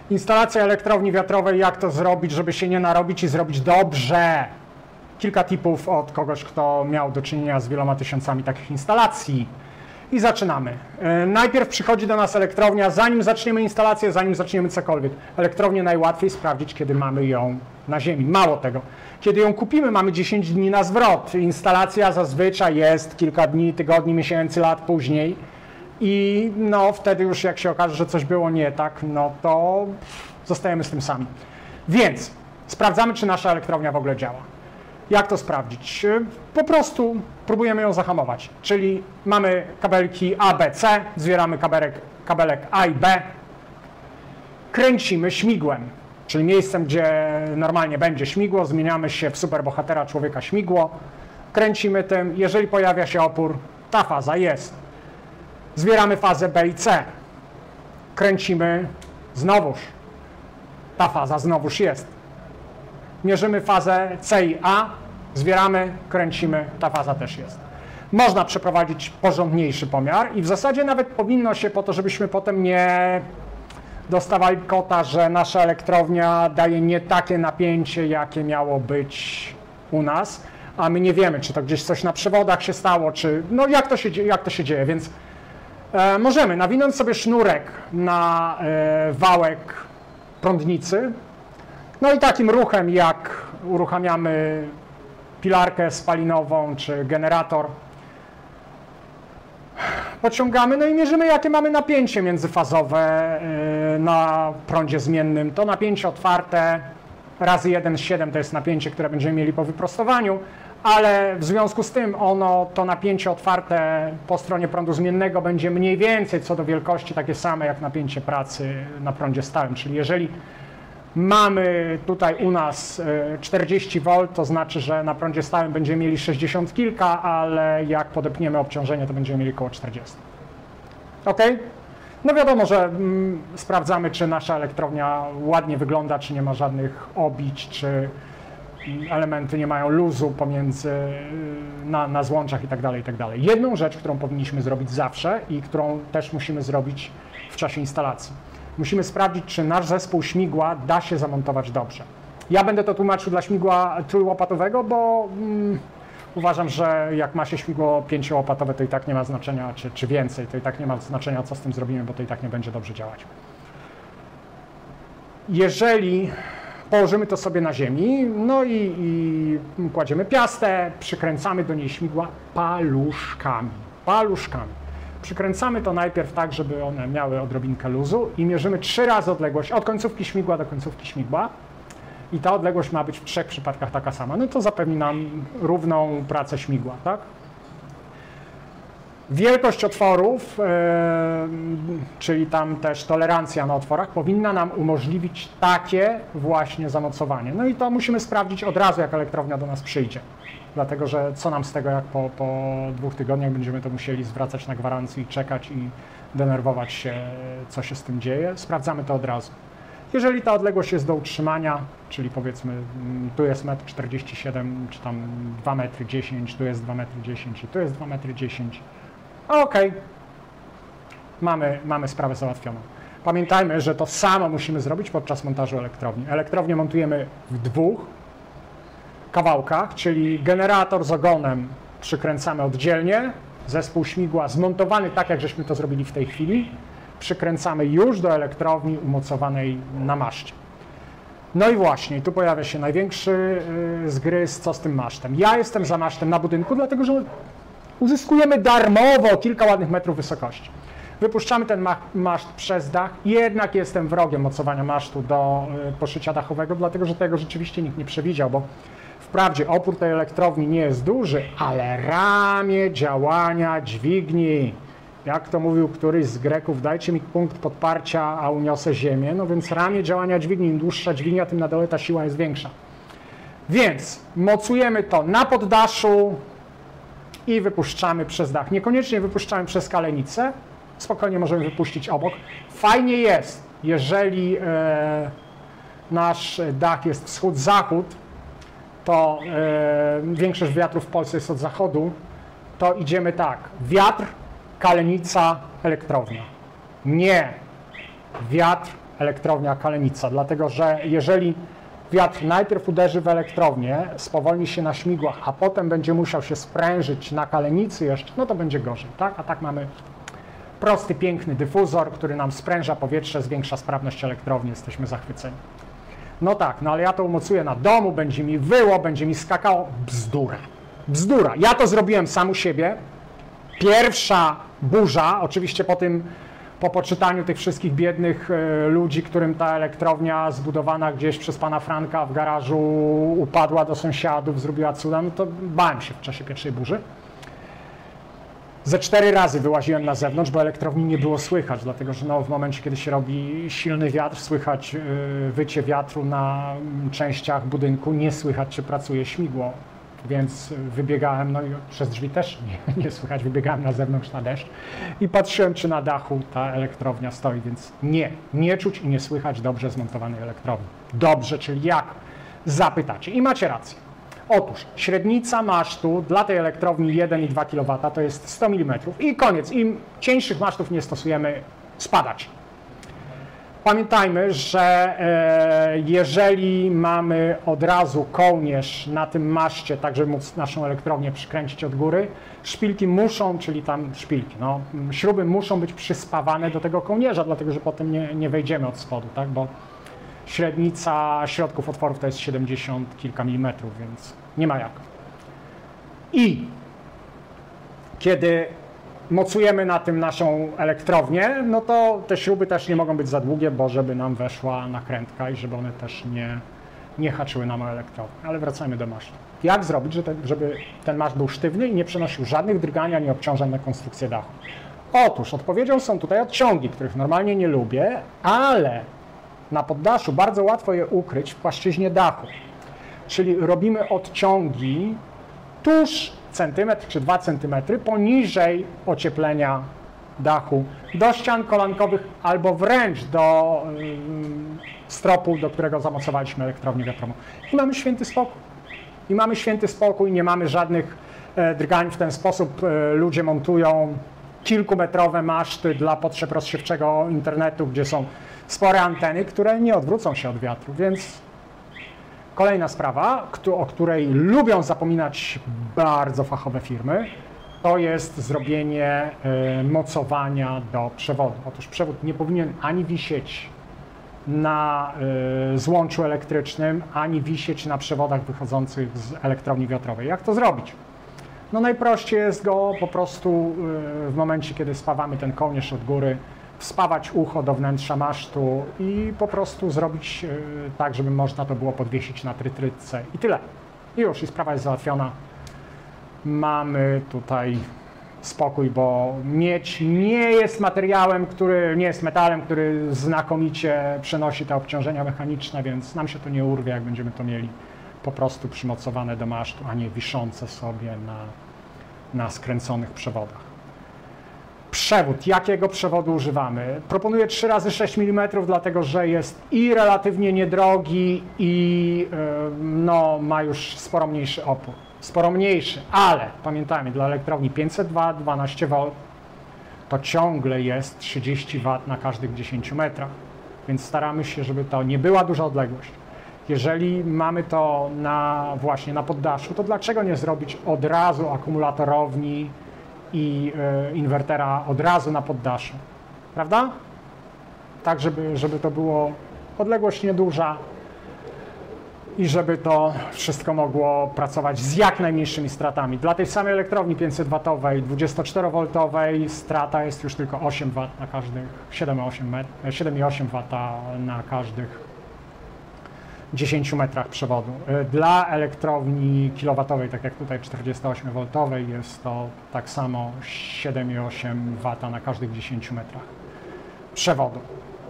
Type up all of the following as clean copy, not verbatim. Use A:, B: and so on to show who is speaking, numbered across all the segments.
A: Instalacja elektrowni wiatrowej, jak to zrobić, żeby się nie narobić i zrobić dobrze. Kilka tipów od kogoś, kto miał do czynienia z wieloma tysiącami takich instalacji. I zaczynamy. Najpierw przychodzi do nas elektrownia, zanim zaczniemy instalację, zanim zaczniemy cokolwiek. Elektrownię najłatwiej sprawdzić, kiedy mamy ją na ziemi. Mało tego. Kiedy ją kupimy, mamy 10 dni na zwrot. Instalacja zazwyczaj jest kilka dni, tygodni, miesięcy, lat później. I no wtedy już jak się okaże, że coś było nie tak, no to zostajemy z tym sami. Więc sprawdzamy, czy nasza elektrownia w ogóle działa. Jak to sprawdzić? Po prostu próbujemy ją zahamować, czyli mamy kabelki A, B, C, zwieramy kabelek A i B, kręcimy śmigłem, czyli miejscem, gdzie normalnie będzie śmigło, zmieniamy się w superbohatera człowieka śmigło, kręcimy tym, jeżeli pojawia się opór, ta faza jest. Zwieramy fazę B i C, kręcimy znowuż, ta faza znowuż jest. Mierzymy fazę C i A, zwieramy, kręcimy, ta faza też jest. Można przeprowadzić porządniejszy pomiar i w zasadzie nawet powinno się po to, żebyśmy potem nie dostawali kota, że nasza elektrownia daje nie takie napięcie, jakie miało być u nas, a my nie wiemy, czy to gdzieś coś na przewodach się stało, czy no jak to się dzieje, więc możemy nawinąć sobie sznurek na wałek prądnicy. No i takim ruchem, jak uruchamiamy pilarkę spalinową czy generator, pociągamy, no i mierzymy, jakie mamy napięcie międzyfazowe na prądzie zmiennym. To napięcie otwarte razy 1,7 to jest napięcie, które będziemy mieli po wyprostowaniu, ale w związku z tym to napięcie otwarte po stronie prądu zmiennego będzie mniej więcej co do wielkości takie same jak napięcie pracy na prądzie stałym, czyli jeżeli mamy tutaj u nas 40 V, to znaczy, że na prądzie stałym będziemy mieli 60 kilka, ale jak podepniemy obciążenie, to będziemy mieli około 40. Ok? No wiadomo, że sprawdzamy, czy nasza elektrownia ładnie wygląda, czy nie ma żadnych obić, czy elementy nie mają luzu pomiędzy, na złączach itd., itd. Jedną rzecz, którą powinniśmy zrobić zawsze i którą też musimy zrobić w czasie instalacji. Musimy sprawdzić, czy nasz zespół śmigła da się zamontować dobrze. Ja będę to tłumaczył dla śmigła trójłopatowego, bo uważam, że jak ma się śmigło 5-łopatowe, to i tak nie ma znaczenia, czy więcej, to i tak nie ma znaczenia, co z tym zrobimy, bo to i tak nie będzie dobrze działać. Jeżeli położymy to sobie na ziemi, no i kładziemy piastę, przykręcamy do niej śmigła paluszkami. Przykręcamy to najpierw tak, żeby one miały odrobinkę luzu i mierzymy 3 razy odległość od końcówki śmigła do końcówki śmigła i ta odległość ma być w 3 przypadkach taka sama. No to zapewni nam równą pracę śmigła, tak? Wielkość otworów, czyli tam też tolerancja na otworach, powinna nam umożliwić takie właśnie zamocowanie. No i to musimy sprawdzić od razu, jak elektrownia do nas przyjdzie. Dlatego, że co nam z tego, jak po 2 tygodniach będziemy to musieli zwracać na gwarancji, czekać i denerwować się, co się z tym dzieje. Sprawdzamy to od razu. Jeżeli ta odległość jest do utrzymania, czyli powiedzmy tu jest 1,47 m, czy tam 2,10 m, tu jest 2,10 m i tu jest 2,10 m, okej, mamy sprawę załatwioną. Pamiętajmy, że to samo musimy zrobić podczas montażu elektrowni. Elektrownię montujemy w 2 kawałkach, czyli generator z ogonem przykręcamy oddzielnie, zespół śmigła zmontowany tak, jak żeśmy to zrobili w tej chwili, przykręcamy już do elektrowni umocowanej na maszcie. No i właśnie, tu pojawia się największy zgryz, co z tym masztem. Ja jestem za masztem na budynku, dlatego że uzyskujemy darmowo kilka ładnych metrów wysokości. Wypuszczamy ten maszt przez dach, jednak jestem wrogiem mocowania masztu do poszycia dachowego, dlatego że tego rzeczywiście nikt nie przewidział, bo wprawdzie opór tej elektrowni nie jest duży, ale ramię działania dźwigni. Jak to mówił któryś z Greków, dajcie mi punkt podparcia, a uniosę ziemię. No więc ramię działania dźwigni, im dłuższa dźwignia, tym na dole ta siła jest większa. Więc mocujemy to na poddaszu i wypuszczamy przez dach. Niekoniecznie wypuszczamy przez kalenicę, spokojnie możemy wypuścić obok. Fajnie jest, jeżeli nasz dach jest wschód-zachód, to większość wiatrów w Polsce jest od zachodu, to idziemy tak, wiatr, kalenica, elektrownia. Nie, wiatr, elektrownia Kalenica, dlatego że jeżeli wiatr najpierw uderzy w elektrownię, spowolni się na śmigłach, a potem będzie musiał się sprężyć na Kalenicy jeszcze, no to będzie gorzej, tak? A tak mamy prosty, piękny dyfuzor, który nam spręża powietrze, zwiększa sprawność elektrowni, jesteśmy zachwyceni. No tak, no ale ja to umocuję na domu, będzie mi wyło, będzie mi skakało. Bzdura. Bzdura. Ja to zrobiłem sam u siebie. Pierwsza burza, oczywiście po poczytaniu tych wszystkich biednych ludzi, którym ta elektrownia zbudowana gdzieś przez pana Franka w garażu upadła do sąsiadów, zrobiła cuda, no to bałem się w czasie pierwszej burzy. Ze 4 razy wyłaziłem na zewnątrz, bo elektrowni nie było słychać, dlatego że no, w momencie, kiedy się robi silny wiatr, słychać wycie wiatru na częściach budynku, nie słychać, czy pracuje śmigło. Więc wybiegałem, no i przez drzwi też nie słychać, wybiegałem na zewnątrz na deszcz i patrzyłem, czy na dachu ta elektrownia stoi, więc nie czuć i nie słychać dobrze zmontowanej elektrowni. Dobrze, czyli jak? Zapytacie i macie rację. Otóż średnica masztu dla tej elektrowni 1,2 kW to jest 100 mm i koniec. Im cieńszych masztów nie stosujemy, spadać. Pamiętajmy, że jeżeli mamy od razu kołnierz na tym maszcie, tak żeby móc naszą elektrownię przykręcić od góry, szpilki muszą, czyli tam szpilki, no, śruby muszą być przyspawane do tego kołnierza, dlatego że potem nie wejdziemy od spodu, tak, bo średnica środków otworów to jest 70 kilka milimetrów, więc nie ma jak. I kiedy mocujemy na tym naszą elektrownię, no to te śruby też nie mogą być za długie, bo żeby nam weszła nakrętka i żeby one też nie haczyły nam o elektrownię. Ale wracajmy do masztu. Jak zrobić, żeby ten maszt był sztywny i nie przynosił żadnych drgań ani obciążeń na konstrukcję dachu? Otóż odpowiedzią są tutaj odciągi, których normalnie nie lubię, ale na poddaszu bardzo łatwo je ukryć w płaszczyźnie dachu. Czyli robimy odciągi tuż centymetr czy 2 cm poniżej ocieplenia dachu, do ścian kolankowych albo wręcz do stropu, do którego zamocowaliśmy elektrownię wiatrową. I mamy święty spokój. Nie mamy żadnych drgań. W ten sposób ludzie montują kilkumetrowe maszty dla potrzeb rozsiewczego internetu, gdzie są spore anteny, które nie odwrócą się od wiatru, więc kolejna sprawa, o której lubią zapominać bardzo fachowe firmy, to jest zrobienie mocowania do przewodu. Otóż przewód nie powinien ani wisieć na złączu elektrycznym, ani wisieć na przewodach wychodzących z elektrowni wiatrowej. Jak to zrobić? No najprościej jest go po prostu w momencie, kiedy spawamy ten kołnierz od góry, wspawać ucho do wnętrza masztu i po prostu zrobić tak, żeby można to było podwiesić na trytrytce i tyle. I już, i sprawa jest załatwiona. Mamy tutaj spokój, bo miedź nie jest materiałem, nie jest metalem, który znakomicie przenosi te obciążenia mechaniczne, więc nam się to nie urwie, jak będziemy to mieli po prostu przymocowane do masztu, a nie wiszące sobie na skręconych przewodach. Przewód. Jakiego przewodu używamy? Proponuję 3 razy 6 mm, dlatego że jest i relatywnie niedrogi i no, ma już sporo mniejszy opór. Sporo mniejszy, ale pamiętajmy, dla elektrowni 500 W, 12 V to ciągle jest 30 W na każdych 10 metrach, więc staramy się, żeby to nie była duża odległość. Jeżeli mamy to właśnie na poddaszu, to dlaczego nie zrobić od razu akumulatorowni i inwertera od razu na poddaszu, prawda? Tak, żeby to było odległość nieduża i żeby to wszystko mogło pracować z jak najmniejszymi stratami. Dla tej samej elektrowni 500W, 24V strata jest już tylko 8 W na każdych 7,8 W na każdych 10 metrach przewodu. Dla elektrowni kilowatowej, tak jak tutaj 48V, jest to tak samo 7,8 W na każdych 10 metrach przewodu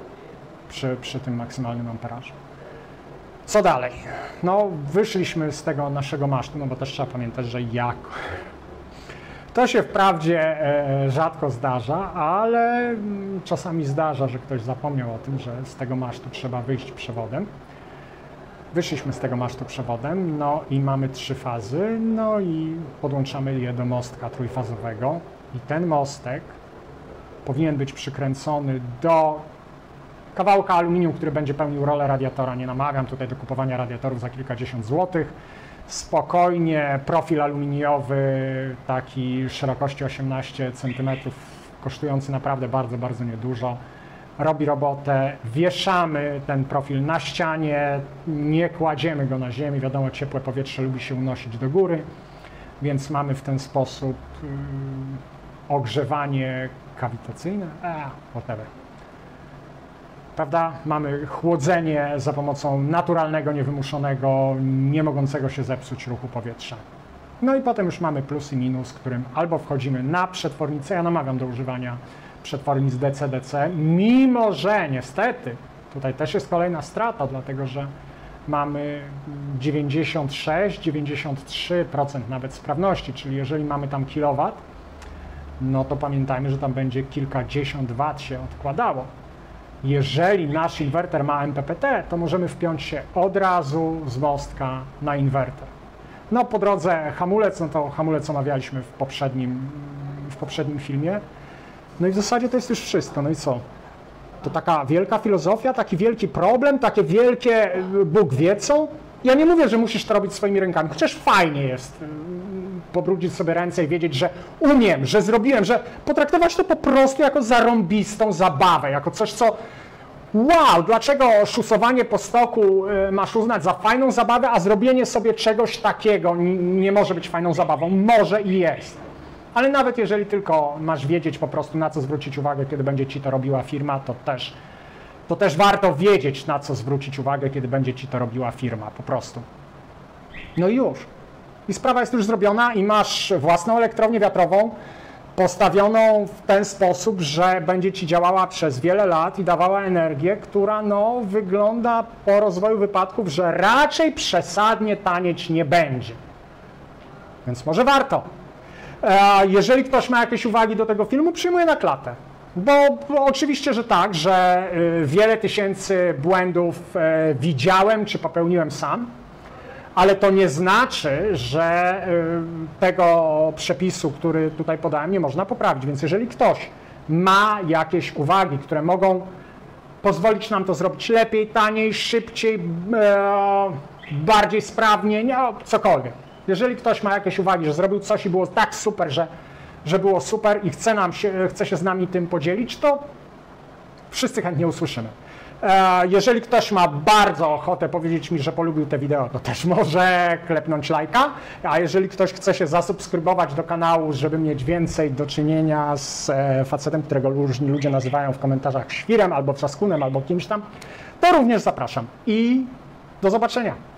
A: przy tym maksymalnym amperażu. Co dalej? No, wyszliśmy z tego naszego masztu, no bo też trzeba pamiętać, że to się wprawdzie rzadko zdarza, ale czasami zdarza, że ktoś zapomniał o tym, że z tego masztu trzeba wyjść przewodem. Wyszliśmy z tego masztu przewodem, no i mamy 3 fazy, no i podłączamy je do mostka trójfazowego i ten mostek powinien być przykręcony do kawałka aluminium, który będzie pełnił rolę radiatora. Nie namawiam tutaj do kupowania radiatorów za kilkadziesiąt złotych. Spokojnie profil aluminiowy, taki szerokości 18 cm, kosztujący naprawdę bardzo, bardzo niedużo. Robi robotę, wieszamy ten profil na ścianie, nie kładziemy go na ziemi. Wiadomo, ciepłe powietrze lubi się unosić do góry, więc mamy w ten sposób ogrzewanie kawitacyjne, whatever. Prawda? Mamy chłodzenie za pomocą naturalnego, niewymuszonego, nie mogącego się zepsuć ruchu powietrza. No i potem już mamy plus i minus, którym albo wchodzimy na przetwornicę, ja namawiam do używania przetwornic DC-DC, mimo że niestety tutaj też jest kolejna strata, dlatego że mamy 96-93% nawet sprawności, czyli jeżeli mamy tam kilowat, no to pamiętajmy, że tam będzie kilkadziesiąt wat się odkładało. Jeżeli nasz inwerter ma MPPT, to możemy wpiąć się od razu z mostka na inwerter. No po drodze hamulec, no to hamulec omawialiśmy w poprzednim filmie. No i w zasadzie to jest już wszystko. No i co? To taka wielka filozofia, taki wielki problem, takie wielkie Bóg wie co? Ja nie mówię, że musisz to robić swoimi rękami, chociaż fajnie jest pobrudzić sobie ręce i wiedzieć, że umiem, że zrobiłem, że potraktować to po prostu jako zarąbistą zabawę, jako coś, co wow, dlaczego szusowanie po stoku masz uznać za fajną zabawę, a zrobienie sobie czegoś takiego nie może być fajną zabawą? Może i jest. Ale nawet jeżeli tylko masz wiedzieć po prostu, na co zwrócić uwagę, kiedy będzie ci to robiła firma, to też warto wiedzieć, na co zwrócić uwagę, kiedy będzie ci to robiła firma, po prostu. No i już. I sprawa jest już zrobiona i masz własną elektrownię wiatrową postawioną w ten sposób, że będzie ci działała przez wiele lat i dawała energię, która no, wygląda po rozwoju wypadków, że raczej przesadnie tanieć nie będzie. Więc może warto. Jeżeli ktoś ma jakieś uwagi do tego filmu, przyjmuję na klatę. Bo oczywiście, że tak, że wiele tysięcy błędów widziałem czy popełniłem sam, ale to nie znaczy, że tego przepisu, który tutaj podałem, nie można poprawić. Więc jeżeli ktoś ma jakieś uwagi, które mogą pozwolić nam to zrobić lepiej, taniej, szybciej, bardziej sprawnie, nie, cokolwiek. Jeżeli ktoś ma jakieś uwagi, że zrobił coś i było tak super, że było super i chce się z nami tym podzielić, to wszyscy chętnie usłyszymy. Jeżeli ktoś ma bardzo ochotę powiedzieć mi, że polubił te wideo, to też może klepnąć lajka, a jeżeli ktoś chce się zasubskrybować do kanału, żeby mieć więcej do czynienia z facetem, którego różni ludzie nazywają w komentarzach świrem, albo trzaskunem, albo kimś tam, to również zapraszam i do zobaczenia.